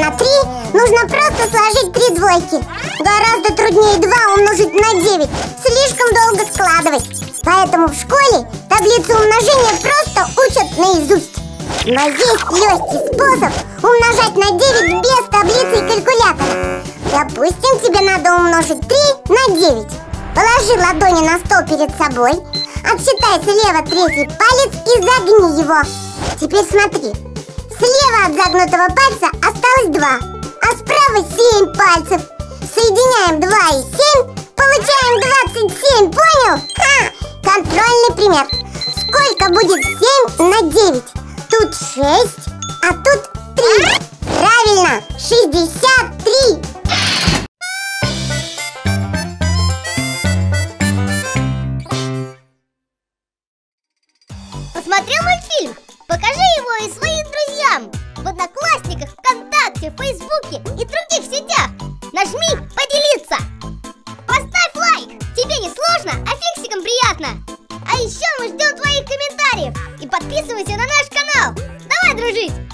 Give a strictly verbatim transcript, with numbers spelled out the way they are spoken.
на три нужно просто сложить три двойки. Гораздо труднее два умножить на девять. Слишком долго складывать. Поэтому в школе таблицу умножения просто учат наизусть. Но есть легкий способ умножать на девять без таблицы и калькулятора. Допустим, тебе надо умножить три на девять. Положи ладони на стол перед собой, отсчитай слева третий палец и загни его. Теперь смотри. Слева от загнутого пальца осталось два, а справа семь пальцев. Соединяем два и семь, получаем двадцать семь, понял? Ха! Контрольный пример. Сколько будет семь на девять? Тут шесть, а тут три. Правильно, шестьдесят три. Посмотрел мультфильм? Покажи его и своим друзьям в Одноклассниках, ВКонтакте, Фейсбуке и других сетях. Нажми «Поделиться». Поставь лайк. Тебе не сложно, а фиксикам приятно. А еще мы ждем твоих комментариев. И подписывайся на наш канал. Давай дружить.